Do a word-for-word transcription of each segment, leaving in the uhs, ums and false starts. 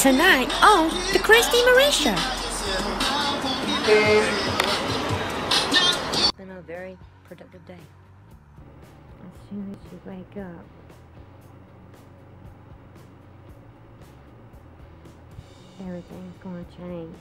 Tonight on the Kristy Marie Show. It's been a very productive day. As soon as you wake up, everything's going to change.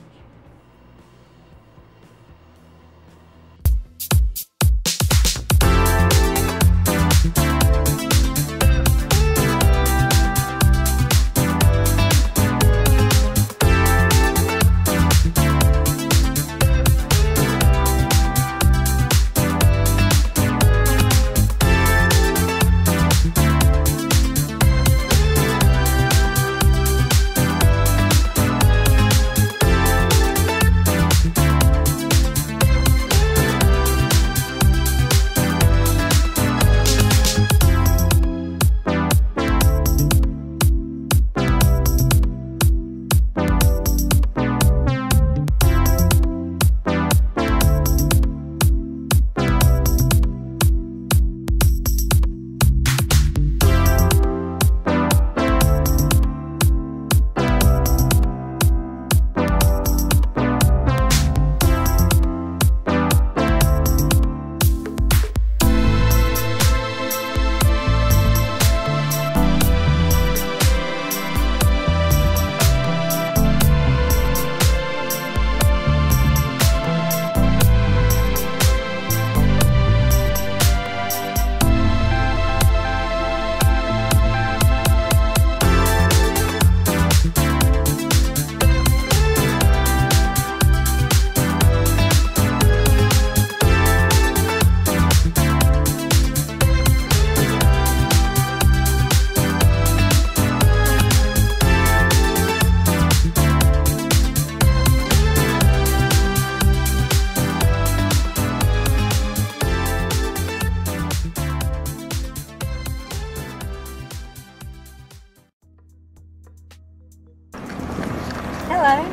Hello.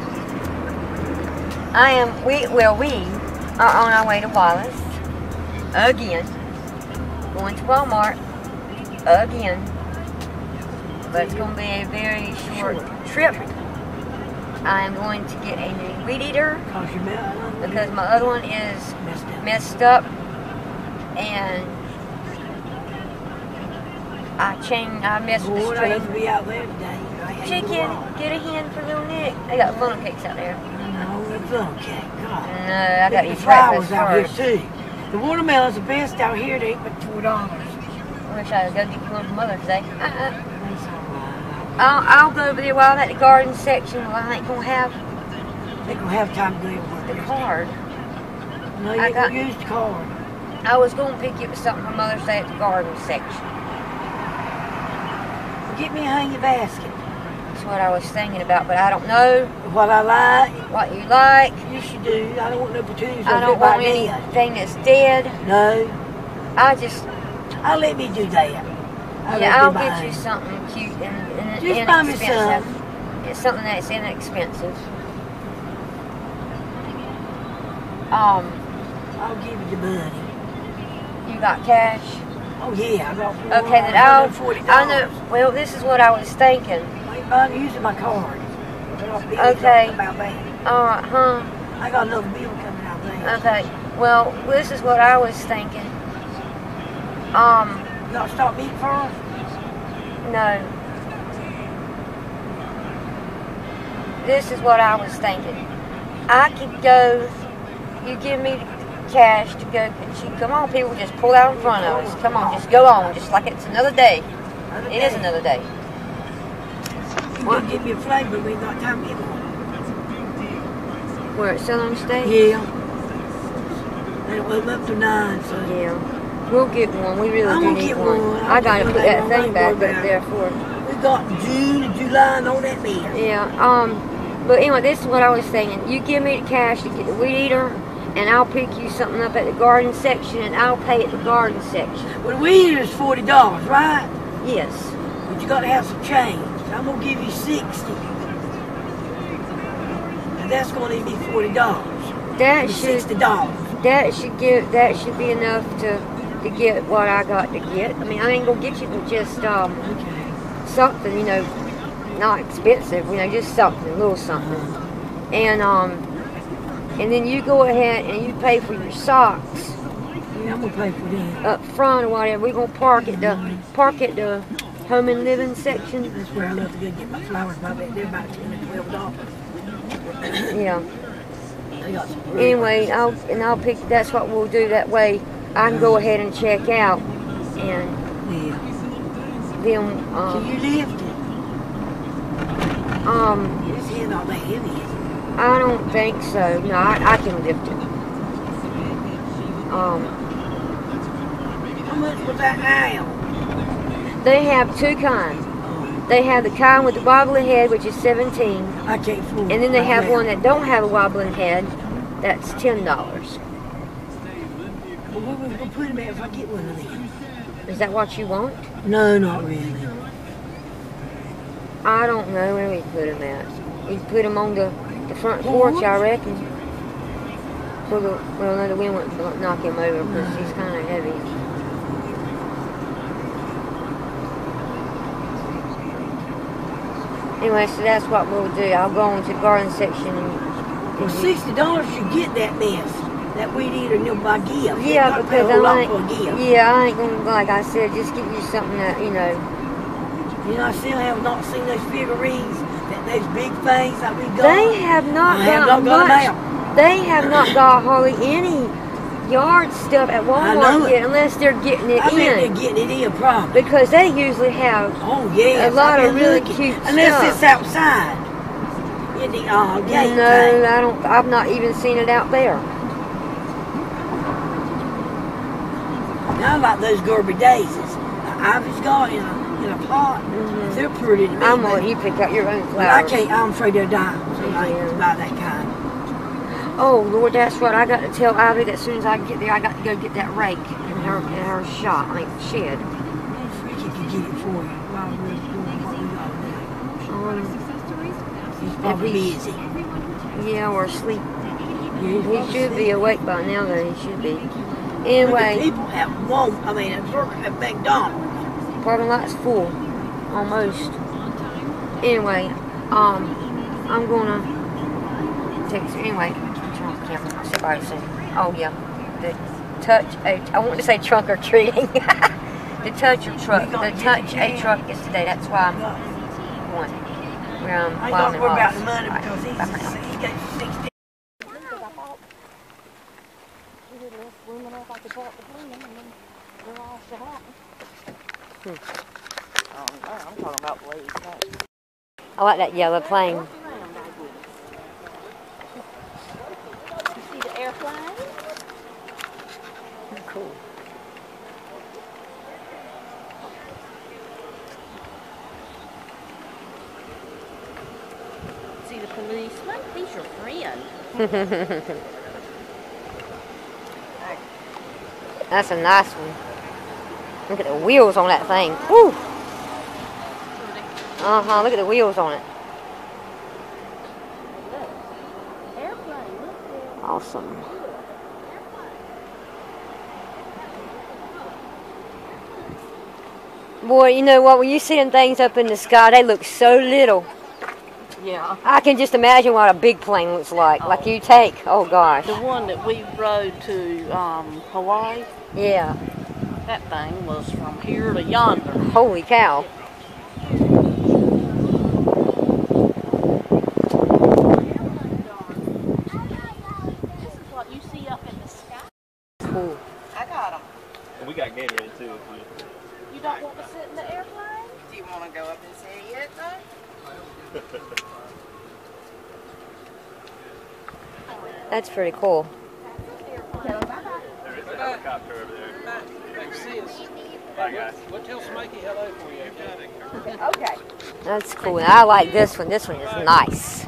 I am, we, well we are on our way to Wallace, again, going to Walmart, again, but it's going to be a very short trip. I am going to get a new weed eater, because my other one is messed up, and I changed, I messed with the string. Chicken, get a hand for little Nick. They got funnel cakes out there. No, the funnel cake. God. No, I got to eat flowers breakfast out first. here too. The watermelon's the best out here. They eat but four dollars. I wish I would go get one for Mother's Day. Uh-uh. I'll, I'll go over there while I'm at the garden section. Well, I ain't gonna have. They gonna have time to do it. The card. No, you I ain't got, gonna use the card. I was gonna pick you up something for Mother's Day at the garden section. Well, get me a hanging basket. That's what I was thinking about, but I don't know what I like. What you like. You should do. I don't want no petunias. I don't want anything that's dead. No. I just. I'll let me do that. I'll yeah, I'll get you something cute and, and just buy me some. It's something that's inexpensive. Um. I'll give you the money. You got cash? Oh yeah, I got. Four, okay, then I'll. I know. Well, this is what I was thinking. I'm using my card. Okay. Alright, huh? I got another bill coming out there. Okay. Well, this is what I was thinking. Um. You gotta stop me first? No. This is what I was thinking. I could go. You give me cash to go. Come on, people, just pull out in front of us. Come on, just go on, just like it's another day. Another it day. is another day. You can give me a flavor, we ain't got time to get one. Where, at Southern State? Yeah. They don't open up to nine, so. Yeah. We'll get one. We really I'm do gonna need get one. one. I gotta put that thing back up there for. We got June and July and all that there. Yeah. Um. But anyway, this is what I was saying. You give me the cash to get the weed eater, and I'll pick you something up at the garden section, and I'll pay at the garden section. Well, the weed eater's forty dollars, right? Yes. But you gotta have some change. I'm gonna give you sixty. And that's gonna be forty dollars. That should sixty dollars. That should give. That should be enough to to get what I got to get. I mean, I ain't gonna get you just um okay. something, you know, not expensive, you know, just something, a little something. And um, and then you go ahead and you pay for your socks. Yeah, I'm gonna pay for that. Up front or whatever. We're gonna park at the park at the home and living section. That's where I love to go get my flowers. Probably they're about ten or twelve dollars. Yeah. They got some. Anyway, I'll and I'll pick. That's what we'll do. That way, I can go ahead and check out, and Yeah. then Can um, you lift it? um This head not that heavy, is it? I don't think so. No, I, I can lift it. Um, How much was that now? they have two kinds. They have the kind with the wobbling head, which is seventeen, I can't fool. and then they right have now. one that don't have a wobbling head. That's ten dollars. Well, where we gonna put him at if I get one of them? Is that what you want? No, not really. I don't know where we put them at. We put them on the, the front porch, I reckon. So the well, no, the wind wouldn't knock him over because he's kind of heavy. Anyway, so that's what we'll do. I'll go into the garden section and. Well, sixty dollars should get that mess. That weed eater and they'll buy gift. Yeah, Not because pay a whole lot I for a gift. ain't, yeah, I ain't gonna, like I said, just get you something that, you know. You know, I still have not seen those figurines, that those big things that we got. They have not I got have not got much. them out. They have not got hardly any yard stuff at know Walmart it. yet, unless they're getting it I bet in. they're getting it in, probably. Because they usually have Oh, yes. a lot I've of been really looking. cute Unless stuff. it's outside. In the uh, gate No, thing. I don't. I've not even seen it out there. Now, I like those Gerber daisies. Ivy's got in a, in a pot. Mhm. They're pretty to me. I'm but- gonna let you pick out your own but I flowers. can't, I'm afraid they'll die. So I ain't Yeah. buy that kind. Oh Lord, that's right. I got to tell Ivy that as soon as I get there, I got to go get that rake in her in her shop, I mean shed. Man, Freaky could get it for you while we're doing what we got to Um, do. He's probably he's- busy. yeah, or asleep. Yeah, he's He probably should be busy. awake by now, though. He should be. But the Anyway, people at Walmart, I mean, at Burger, at McDonald's. parking lot's full, almost. Anyway, um, I'm gonna text. Anyway, turn off the camera. Somebody saying, oh yeah, the touch a. I want to say trunk or treating. The touch or truck. The touch a truck is today. That's why I'm going. Where I'm. I ain't while I'm gonna in worry about Wallace. the money All right, because he's, bye for now. he got sixty. I'm talking about ways back. I like that yellow plane. You see the airplane? Cool. See the policeman? He's your friend. That's a nice one. Look at the wheels on that thing. Woo! Uh-huh, look at the wheels on it. Airplane, look there. Awesome. Boy, you know what? When you see them things up in the sky, they look so little. Yeah. I can just imagine what a big plane looks like. Like you take. Oh, gosh. The one that we rode to um, Hawaii, Yeah. that thing was from here to yonder. Holy cow. This is what you see up in the sky. Cool. I got them. We got Gatorade too. If you... You don't want to sit in the airplane? Do you want to go up and see it though? That's pretty cool. There is a helicopter over there. Bye, guys. We'll tell Smokey hello for you, okay? Okay. That's cool. And I like this one. This one is nice.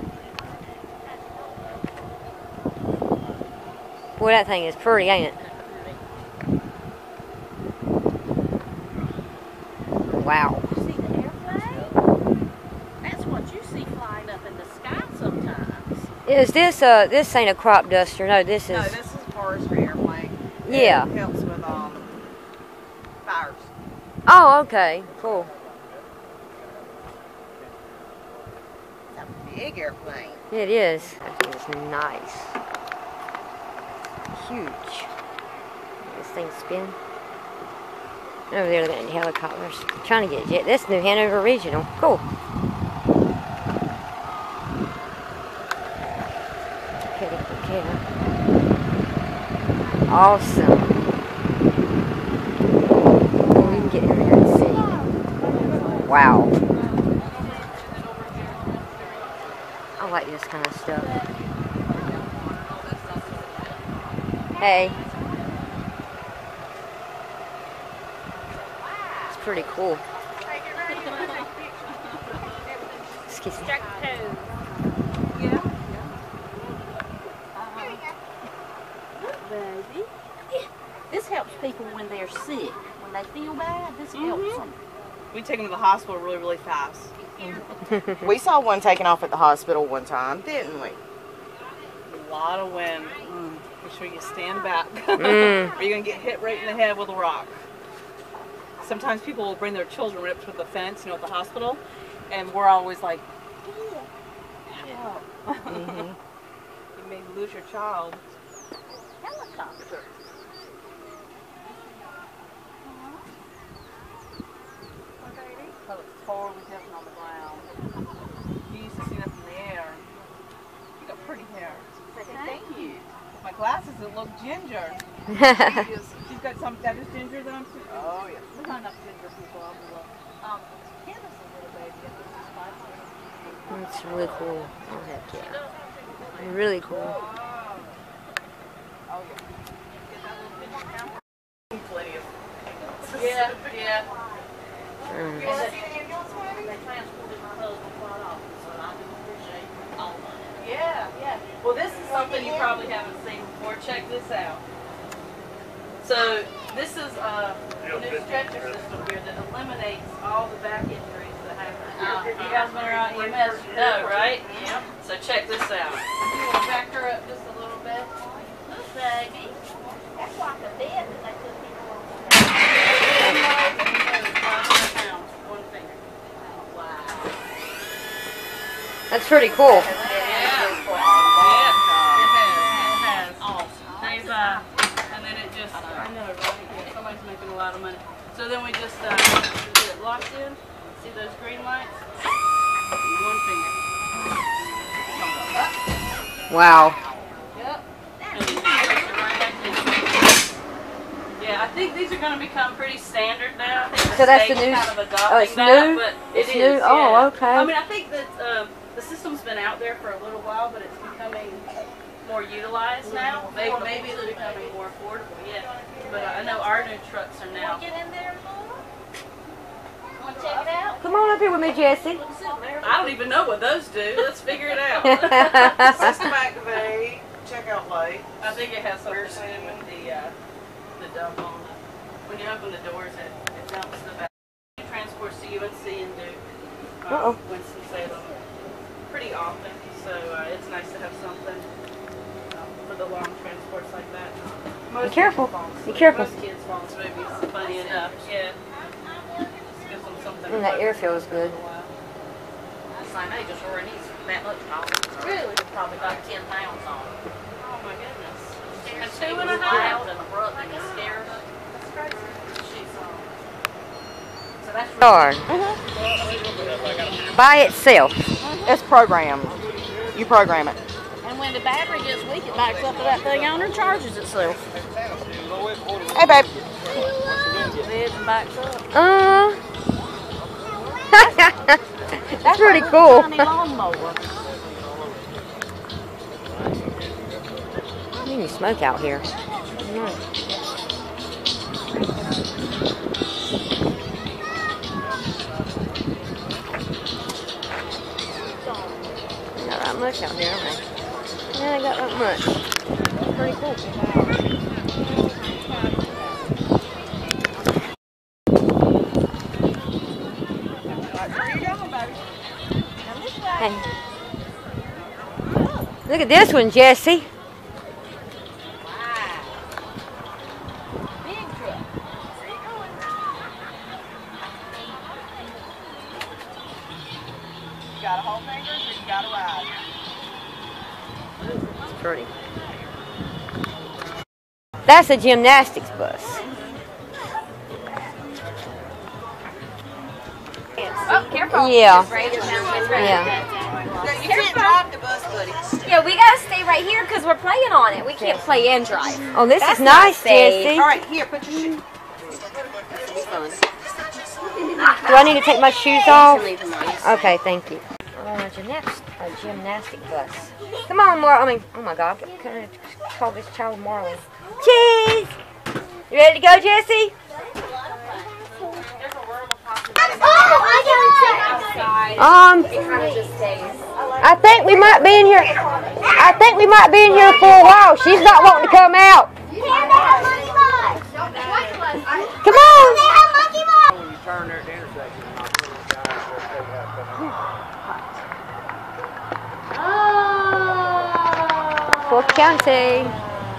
Boy, that thing is pretty, ain't it? Wow. You see the airplane? That's what you see flying up in the sky sometimes. Is this a, this ain't a crop duster. No, this is, No, this is a forestry airplane. Yeah. It helps with um fires. oh, okay, cool. big airplane. It is. It's nice. Huge. This thing spin. Over there looking at the helicopters. Trying to get a jet. That's New Hanover Regional. Cool. Critical care. Awesome. Oh, we can get in there and see. Wow. I like this kind of stuff. Hey. It's pretty cool. Excuse me. Yeah. Baby. This helps people when they're sick. When they feel bad, this helps them. We take them to the hospital really, really fast. We saw one taken off at the hospital one time, didn't we? A lot of wind. Mm. Make sure you stand back. Mm. Or you're going to get hit right in the head with a rock. Sometimes people will bring their children right up to the fence, you know, at the hospital, and we're always like, help. Mm-hmm. You may lose your child. Helicopter. So it's totally different on the ground. You used to see that in the air. You got pretty hair. Thank you. My glasses, it look ginger. She's got some that is ginger that I'm seeing. Oh yeah. We're not enough ginger people. I'll look. Um, Candace is a little baby. I think she's five hundred. That's really cool. Oh, heck yeah. Really cool. Oh yeah. Get that little ginger count. Plenty of. Yeah, yeah. Mm. They transported my husband quite often, so I do appreciate all of it. Yeah, yeah. Well, this is something you probably haven't seen before. Check this out. So this is a new stretcher system here that eliminates all the back injuries that happen. Uh, if you guys been around E M S, you know, right? Yep. So check this out. You want to back her up just a little bit? Look, baby. That's like a bed that they put people on. One finger. Wow. That's pretty cool. Yeah. Uh, and then it just, I know, right? Yeah, somebody's making a lot of money. So then we just uh, get it locked in. See those green lights? One finger. Wow. Yep. And then you push it right back in. Yeah, I think these are going to become pretty standard now. I think the So that's the state's new- kind of adopting oh, it's that, new? But It's it new? is, Oh, yeah. okay. I mean, I think that um, the system's been out there for a little while, but it's becoming more utilized now. Maybe, maybe it's becoming more affordable, yeah. But I know our new trucks are now. Get in there, Mom. Want to check it out? Come on up here with me, Jesse. I don't even know what those do. Let's figure it out. System activate, checkout light. I think it has something to do with the uh, the dump on the, when you open the doors, it, it dumps the back. It transports to U N C and do uh, Uh-oh. Winston-Salem pretty often. So uh, it's nice to have something for the long transports like that. Most Be careful. kids fall Be asleep. careful. Most kids fall asleep. It's funny enough. Yeah. Just gives them something. Mm, that to air focus feels on for a good. while. Same age as her, and he's that much taller. Really? Probably about ten pounds on him. Oh my goodness. And And she two was and a half. loud and abrupt and scared her. That's crazy. She's um. So that's Car. By itself. It's programmed. You program it. And when the battery gets weak, it backs up to that thing on and charges itself. Hey, babe. It backs up. Uh. That's pretty cool. Tiny lawnmower. You smoke out here. Mm. Not that much out here, are they? Yeah, they got that much. Pretty cool. Hey. Look at this one, Jesse. Big truck. You got a whole finger, so you got to ride. pretty. That's a gymnastics bus. Oh, careful. Yeah. Right Yeah. You can't drive the bus, buddy. Yeah, we gotta stay right here because we're playing on it. We can't play and drive. Oh, this That's is nice, not safe. Jessie. All right, here, put your shoe. Do I need to take my shoes off? Leave them on. Okay, thank you. Oh, a gymnastic, a gymnastic bus. Come on, Mar. I mean, oh my God, can I call this child Marley? Cheese. You ready to go, Jessie? Um, I think we might be in here. I think we might be in here for a while. She's not wanting to come out. Come on. When you turn there at the intersection, and I'll put the guy where they have to come out. Fort County.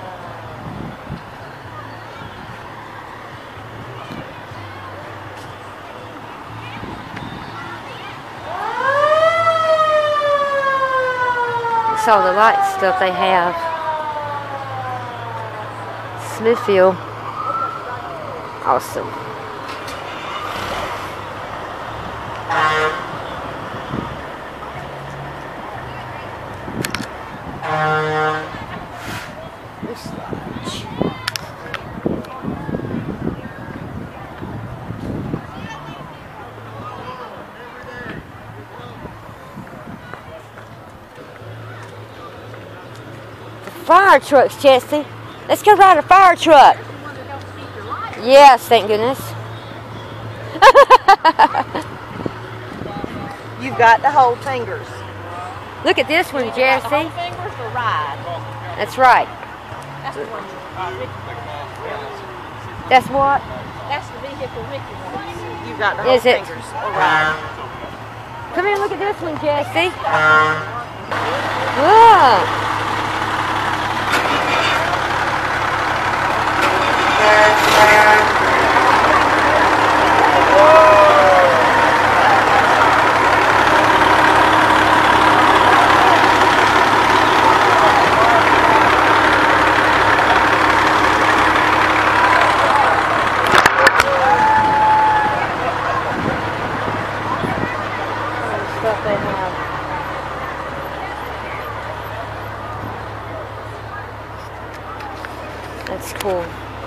That's all the light stuff they have. Smithfield. Awesome. This lodge. Fire trucks, Jessie. Let's go ride a fire truck. Yes, thank goodness. You've got to hold fingers. Look at this one, Jessie. Hold fingers or ride. That's right. That's the one. That's what? That's the vehicle Ricky wants. You've got to hold Is it? fingers or ride. Come here, look at this one, Jessie. Look. Stuff they have. That's cool.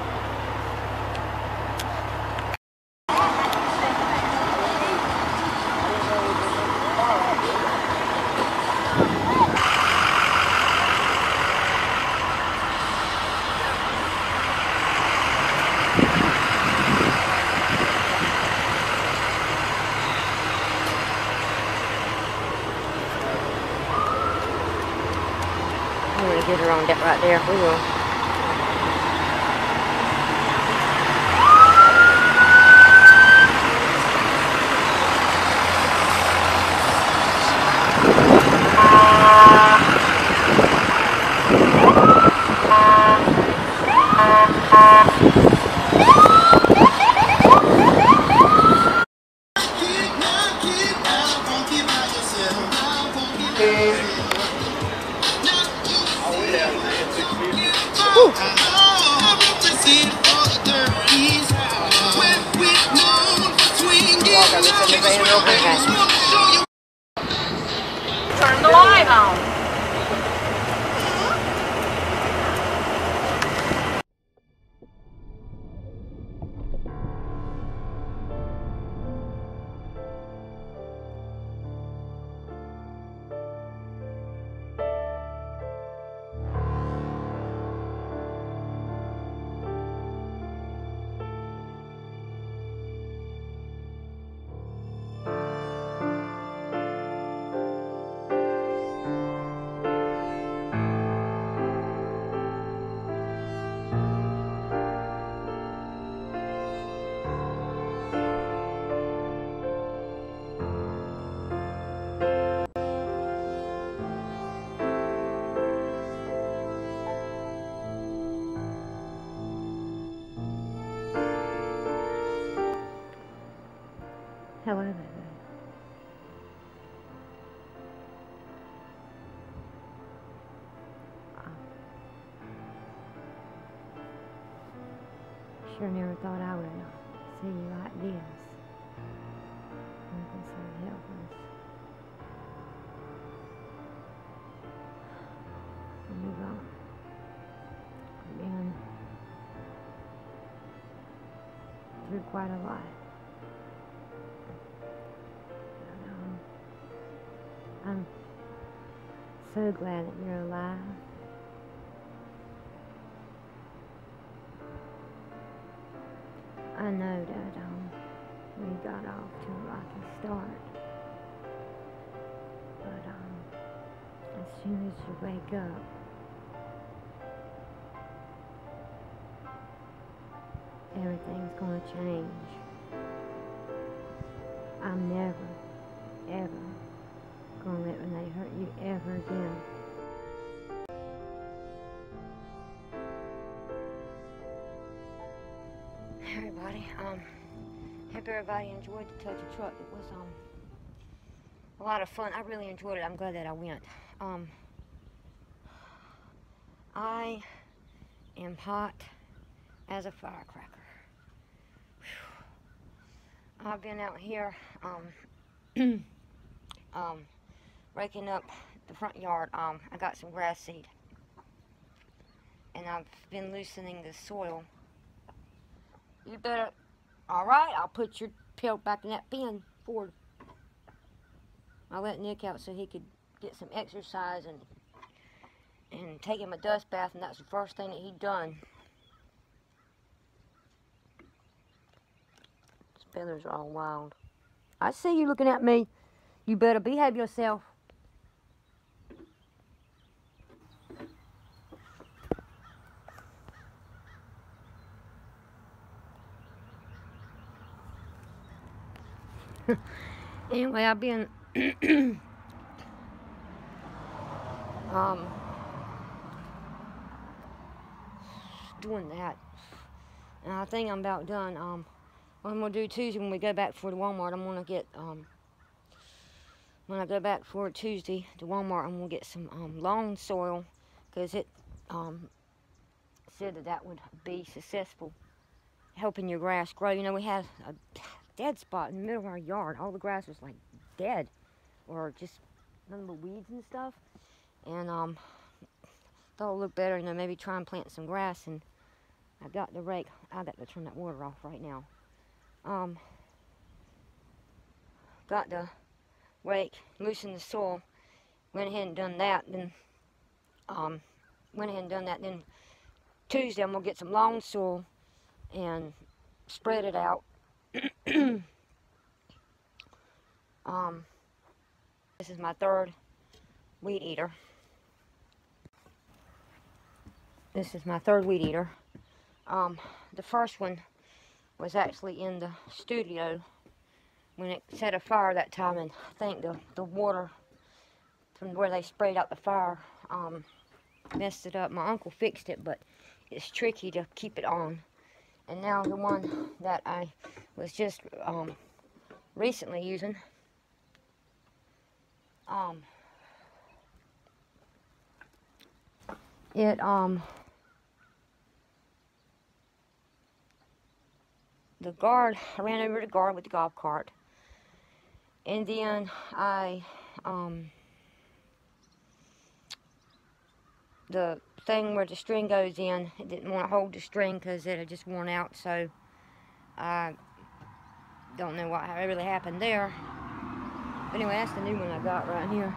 I'm gonna get her on that right there. We will. Turn the light on. sure never thought I would see you like this. Looking so helpless. You've uh, been through quite a lot. But, um, I'm so glad that you're alive. I know that um, we got off to a rocky start, but um, as soon as you wake up, everything's gonna change. I'm never, ever gonna let Renee hurt you ever again. Everybody, um, hope everybody enjoyed the Touch a Truck. It was um a lot of fun. I really enjoyed it. I'm glad that I went. Um, I am hot as a firecracker. Whew. I've been out here um um raking up the front yard. Um, I got some grass seed, and I've been loosening the soil. You better, all right, I'll put your pelt back in that pen forward. I let Nick out so he could get some exercise and and take him a dust bath, and that's the first thing that he done. His feathers are all wild. I see you looking at me. You better behave yourself. Anyway, I've been um doing that, and I think I'm about done. Um, what I'm gonna do Tuesday when we go back for the Walmart, I'm gonna get um when I go back for Tuesday to Walmart, I'm gonna get some um lawn soil, because it um said that that would be successful helping your grass grow. You know, we had a dead spot in the middle of our yard. All the grass was like dead, or just none but weeds and stuff. And um, thought it would look better, you know, maybe try and plant some grass. And I got the rake. I got to turn that water off right now. Um, got the rake, loosened the soil. Went ahead and done that. Then um, went ahead and done that. Then Tuesday I'm gonna get some lawn soil and spread it out. um, this is my third weed eater. This is my third weed eater. Um, the first one was actually in the studio when it set a fire that time, and I think the, the water from where they sprayed out the fire um, messed it up. My uncle fixed it, but it's tricky to keep it on. And now the one that I was just um, recently using, um, it um, the guard, I ran over the guard with the golf cart, and then I um, the thing where the string goes in, it didn't want to hold the string because it had just worn out, so I don't know what really happened there. But anyway, that's the new one I got right here.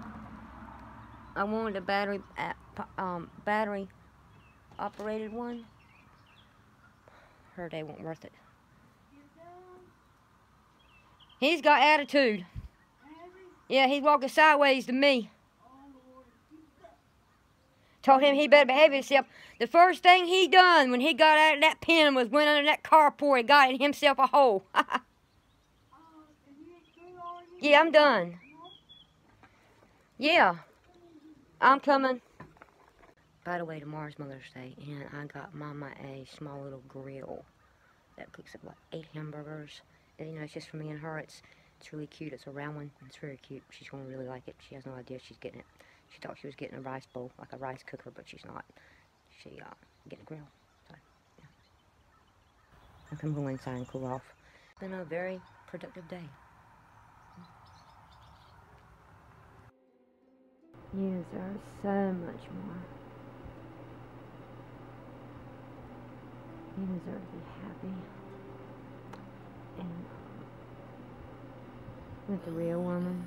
I wanted a battery um, battery operated one. Heard they weren't worth it. He's got attitude. Yeah, he's walking sideways to me. Told him he better behave himself. The first thing he done when he got out of that pen was went under that carport and got himself a hole. Yeah, I'm done. Yeah, I'm coming. By the way, tomorrow's Mother's Day, and I got Mama a small little grill that cooks up like eight hamburgers. And, you know, it's just for me and her. It's it's really cute. It's a round one. It's very cute. She's going to really like it. She has no idea she's getting it. She thought she was getting a rice bowl, like a rice cooker, but she's not. She uh getting a grill. So, yeah. I can go inside and cool off. It's been a very productive day. You deserve so much more. You deserve to be happy. And with the real woman.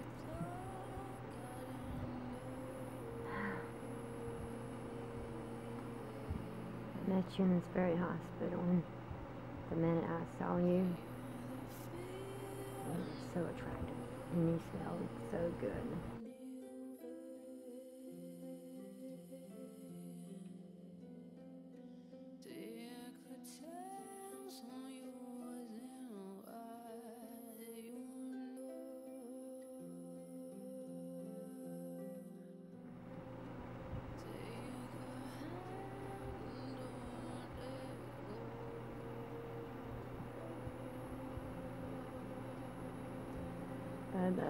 I met you in this very hospital, and the minute I saw you, you were so attractive, and you smelled so good. BoBo,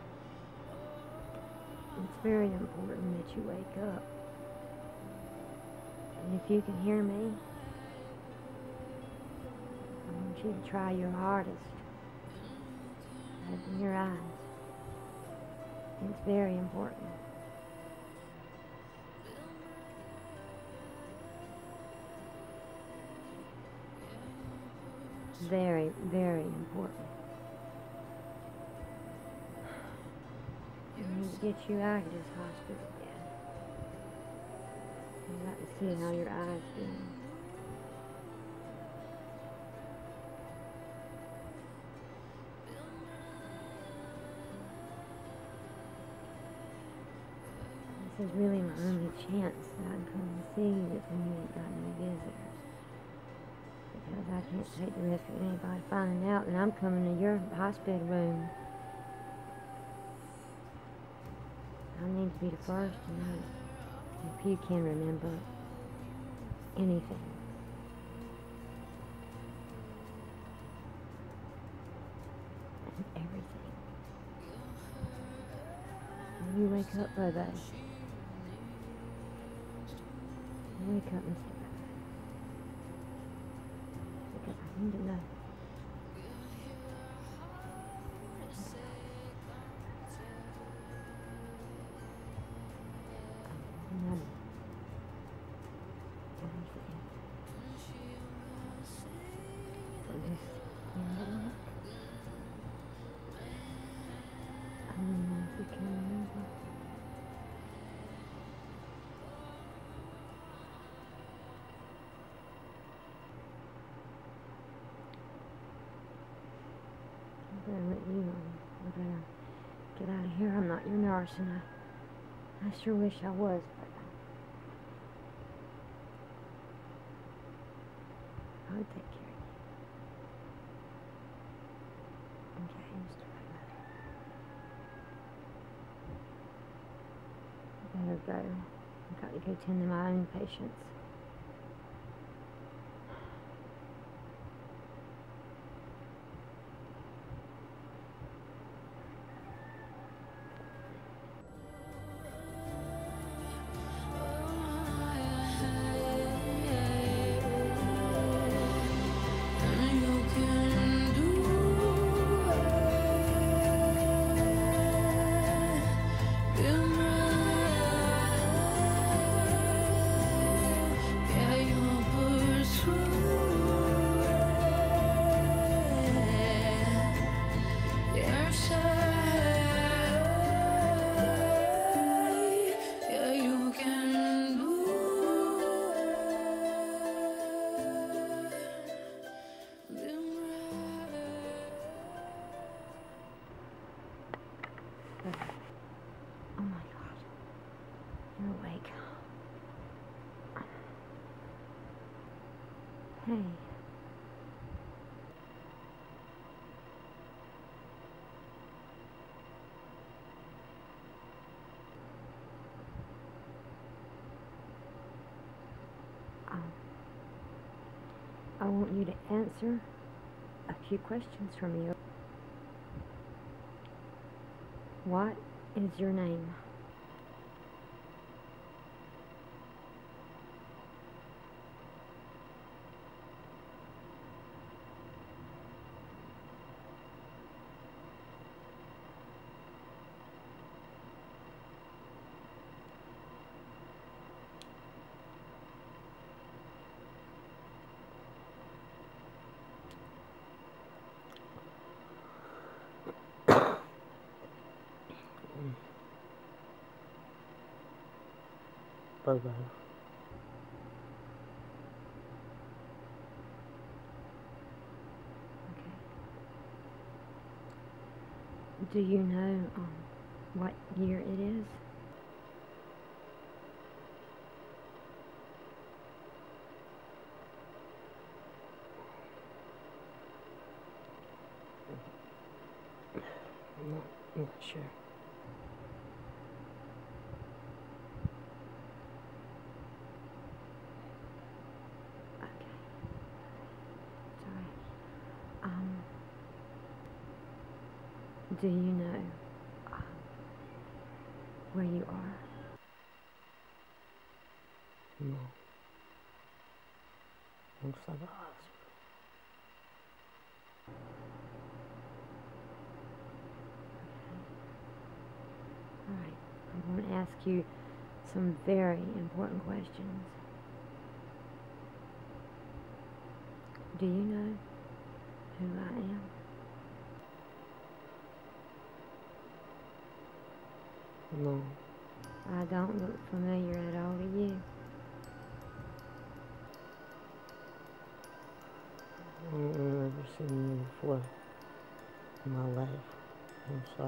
it's very important that you wake up. And if you can hear me, I want you to try your hardest. Open your eyes. It's very important. Very, very important. I need to get you out of this hospital again. I'd like to see how your eyes do. This is really my only chance that I can come and see you is when you ain't got any visitors. Because I can't take the risk of anybody finding out that I'm coming to your hospital room. I need to be the first to know if you can remember anything. And everything. When you wake up, BoBo. Wake up, Mister BoBo. Because I need to know. None. Everything. So just remember. I don't know if you can remember. I better let you on. I better get out of here. I'm not your nurse, and I I sure wish I was, but I would take care of you. Okay, Mister BoBo. I better go. I've got to go tend to my own patients. Oh my God. You're awake. Hey. Um, I want you to answer a few questions from you. What is your name? BoBo. Do you know um, what year it is? I'm not, I'm not sure. Okay. It's alright. Um, do you know um, where you are? No. Outside the hospital. Alright. I'm going to ask you some very important questions. Do you know who I am? No. I don't look familiar at all to you. I don't remember seeing you before in my life. I'm sorry.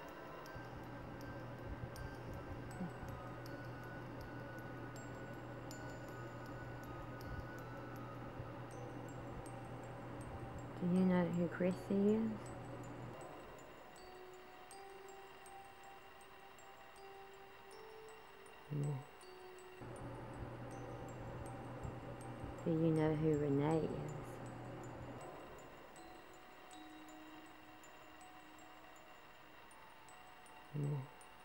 Do you know who Kristy is? No. Do you know who Renee is? No.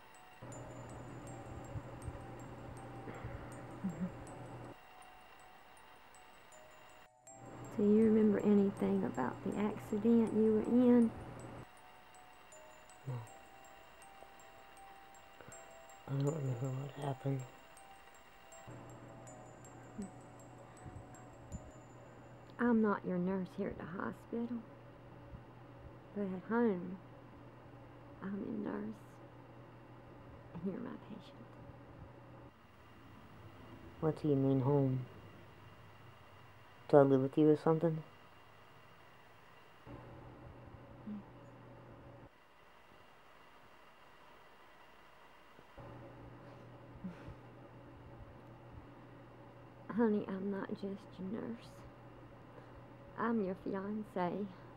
Do you remember anything about the accident you were in? No. I don't remember what happened. I'm not your nurse here at the hospital, but at home, I'm your nurse, and you're my patient. What do you mean home? Do I live with you or something? Honey, I'm not just your nurse. I'm your fiancé.